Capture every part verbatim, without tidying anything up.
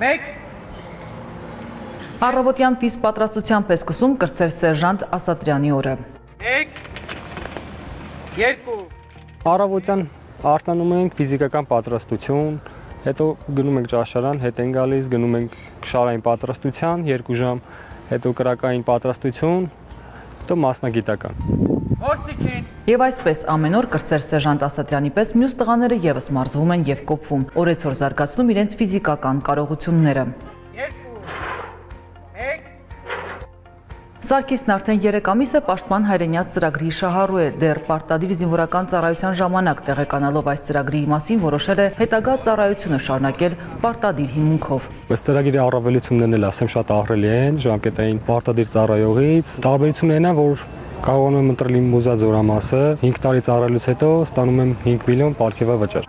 մեկ Առավոտյան ֆիզ պատրաստությամբ է սկսում կրտսեր սերժանտ Ասատրյանի օրը։ մեկ երկու Առավոտյան արտանում ենք ֆիզիկական պատրաստություն, հետո գնում ենք ճաշարան, հետ են գալիս, գնում ենք շարային պատրաստության երկու ժամ, հետո կրակային պատրաստություն, հետո մասնագիտական։ Գործիքին Եվ այսպես ամեն օր կրտսեր սերժանտ Ասատրյանի պես մյուս տղաները եւս մարզվում են եւ կոփվում, օրեցօր զարգացնում իրենց ֆիզիկական կարողությունները։ երկու մեկ Սարգիսն արդեն երեք ամիս է պաշտպան հայրենյաց ծրագրի շահառու է, դեռ պարտադիր զինվորական ծառայության ժամանակ տեղեկանալով այս ծրագրի մասին որոշել է հետագա ծառայությունը շարունակել պարտադիր հիմունքով։ Այս ծրագրի առավելություններն էլ ասեմ շատ ահռելի են, ժամկետային պարտադիր ծառայողից, տարբերությունն այն է, որ կարողանում եմ ընտրել իմ ուզած զորամասը, հինգ տարի ծառայելուց հետո ստանում եմ հինգ միլիոն պարգևա վճար։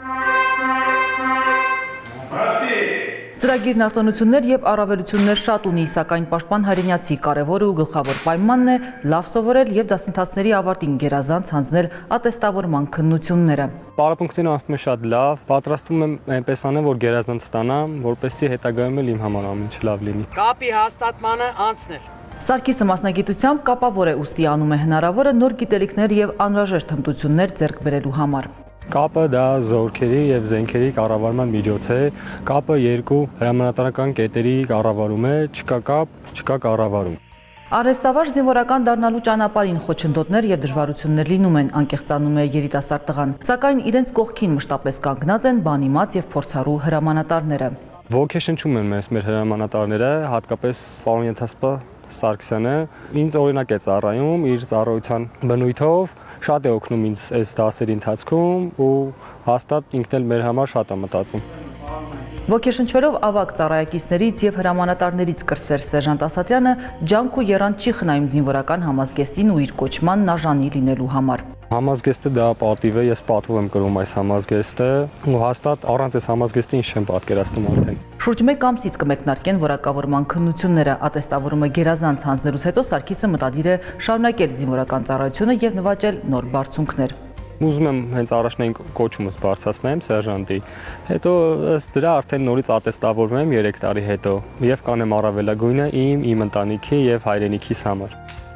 Ծրագիրն արտոնություններ եւ առավելություններ շատ ունի, սակայն պաշտպան հայրենյացի կարևորը ու գլխավոր պայմանն է լավ սովորել եւ դասընթացների ավարտին գերազանց հանձնել ատեստավորման քննությունները։ Պարապմունքներն անցնում է շատ լավ, պատրաստվում եմ այնպես անել, որ գերազանց ստանամ, որպեսզի հետագայում էլ իմ համար ամեն ինչ լավ լինի։ կապի հաստատմանը անցնել Սարգիսը մասնագիտությամբ կապավոր է, ուստի անում է հնարավորը նոր գիտելիքներ եւ անհրաժեշտ հմտություններ ձեռք բերելու համար։ Կապը դա զորքերի եւ զենքերի կառավարման միջոց է, կապը երկու հրամանատարական կետերի կառավարում է, չկա կապ, չկա կառավարում։ Արհեստավար զինվորական դառնալու ճանապարհին խոչընդոտներ եւ դժվարություններ լինում են, անկեղծանում է երիտասարդ տղան, սակայն իրենց կողքին մշտապես կանգնած են բանիմաց եւ փորձառու հրամանատարները։ Ոգեշնչում են մեզ մեր հրամանատարները, հատկապես պարոն Ենթասպա Սարգսյանը ինձ օրինակ է ծառայում իր ծառայության բնույթով, շատ է օգնում ինձ այս դասերի ընթացքում ու հաստատ ինքն էլ մեր համար շատ է մտածում։ Ոգեշնչվելով ավագ ծառայակիցներից եւ հրամանատարներից կրտսեր սերժանտ Ասատրյանը ջանք ու եռանդ չի խնայում զինվորական համազգեստին ու իր կոչմանն արժանի լինելու համար։ Համազգեստը դա պատիվ է, ես պատվով եմ կրում այս համազգեստը ու հաստատ առանց այս համազգեստի ինչ չեմ պատկերացնում արդեն։ Շուրջ մեկ ամսից կմեկնարկեն որակավորման քննությունները, ատեստավորումը գերազանց հանձնելուց հետո Սարգիսը մտադիր է շարունակել զինվորական ծառայությունը եւ նվաճել նոր բարձունքներ։ Ուզում եմ հենց առաջնային կոչումս բարձրացնեմ սերժանտի, հետո ըստ դրա արդեն նորից ատեստավորվում եմ երեք տարի հետո եւ կանեմ առավելագույնը իմ, իմ ընտանիքի եւ հայրենիքիս համար։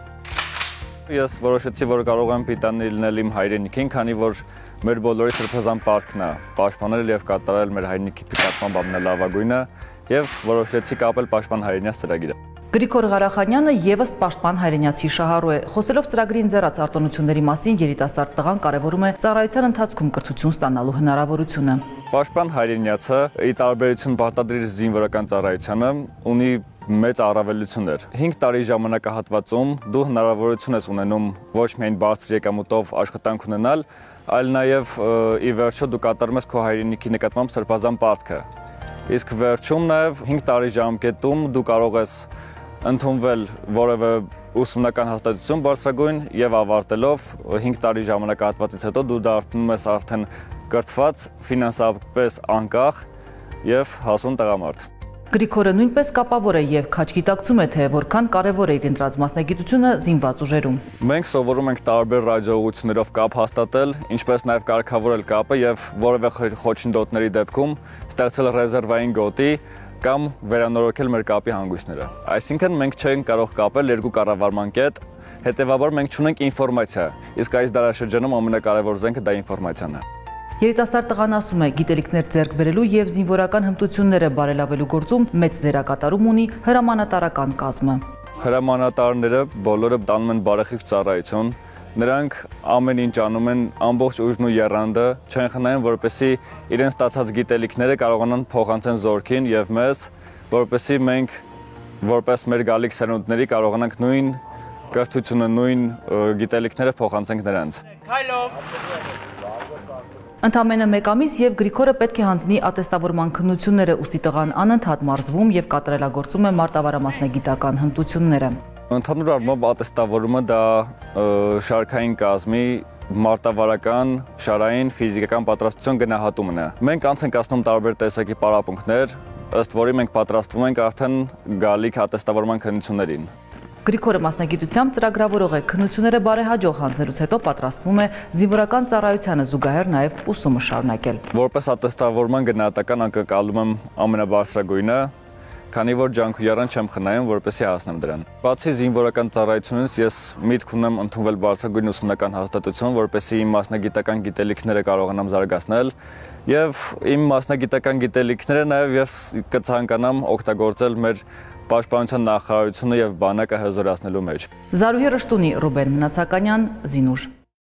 Ես որոշեցի, որ կարող եմ պիտանի լինել իմ հայրենիքին, քանի որ մեր բոլորի սրբազան պարտքն է պաշտպանել եւ կատարել մեր հայրենիքի նկատմամբ ամենալավագույնը եւ որոշեցի կապել պաշտպան հայրենյաց ծրագիրը։ Գրիգոր Ղարախանյանը եւս պաշտպան հայրենյացի շահառու է։ Խոսելով ծրագրի ընձեռած արտոնությունների մասին, երիտասարդ տղան կարևորում է ծառայության ընթացքում կրթություն ստանալու հնարավորությունը։ Պաշտպան հայրենյացը, ի տարբերություն պարտադիր զինվորական ծառայությանը, ունի մեծ առավելություններ։ հինգ տարի ժամանակահատվածում դու հնարավորություն ես ունենում ոչ միայն բարձր եկամուտով աշխատանք ունենալ, այլ նաև ի վերջո դու կատարում ես քո հայրենիքի նկատմամբ սրբազան պարտքը։ Իսկ վերջում նաև հինգ տարի ժամկետում դու կարող ես ընդունվել որևէ ուսումնական հաստատություն բարձրագույն եւ ավարտելով հինգ տարի ժամանակահատվածից հետո դու դառնում ես արդեն կրթված, ֆինանսապես անկախ եւ հասուն տղամարդ։ Գրիգորը նույնպես կապավոր է եւ քաջ գիտակցում է, թե որքան կարեւոր է իր ընտրած մասնագիտությունը զինված ուժերում։ Մենք սովորում ենք տարբեր ռադիոուղղություններով կապ հաստատել, ինչպես նաեւ կարգավորել կապը եւ որևէ խոչընդոտների դեպքում ստեղծել ռեզերվային գոտի կամ վերանորոգել մեր կապի հանգույցները։ Այսինքն մենք չենք կարող կապել երկու կառավարման կետ, հետեւաբար մենք չունենք ինֆորմացիա, իսկ այս դարաշրջանում ամենակարևոր զենքը դա ինֆորմացիան է։ Երիտասարդ տղան ասում է, գիտելիքներ ձեռք բերելու եւ զինվորական հմտությունները բարելավելու գործում մեծ դերակատարում ունի հրամանատարական կազմը։ Հրամանատարները բոլորը տանում են բարեխիղճ ծառայություն, նրանք ամեն ինչ անում են ամբողջ ուժն ու եռանդը, չեն խնայում, որպեսզի իրենց ստացած գիտելիքները կարողանան փոխանցեն զորքին եւ մեզ, որպեսզի մենք որպես մեր գալիք սերունդների կարողանանք նույն կրթությունը, նույն գիտելիքները փոխանցենք նրանց։ Քայլով Ընդամենը մեկ ամիս եւ Գրիգորը պետք է հանձնի ատեստավորման քննությունները, ուստի տղան անընդհատ մարզվում եւ կատարելագործում է մարտավարամասնագիտական հմտությունները։ Ընդհանուր առմամբ ատեստավորումը դա շարքային կազմի մարտավարական, շարային, ֆիզիկական պատրաստության գնահատումն է։ Մենք անց ենք անցնում տարբեր տեսակի պարապմունքներ, ըստ որի մենք պատրաստվում ենք արդեն գալիք ատեստավորման քննություններին։ Գրիգորը մասնագիտությամբ ծրագրավորող է, քննությունները բարեհաջող հանձնելուց հետո պատրաստվում է զինվորական ծառայությանը զուգահեռ նաև ուսումը շարունակել։ Որպես ատեստավորման գնահատական անկնկալում եմ ամենաբարձրագույնը, քանի որ ջանքույարան չեմ խնայում, որպեսզի հասնեմ դրան։ Բացի զինվորական ծառայությունից ես միտք ունեմ ընդունվել բարձրագույն ուսումնական հաստատություն, որպեսզի իմ մասնագիտական գիտելիքները կարողանամ զարգացնել եւ իմ մասնագիտական գիտելիքները նաեւ ես կցանկանամ օգտագործել մեր պաշտպանության նախարարությունը եւ բանակը հզորացնելու մեջ։ Զարուհի Ռշտունի, Ռուբեն Մնացականյան, Զինուշ։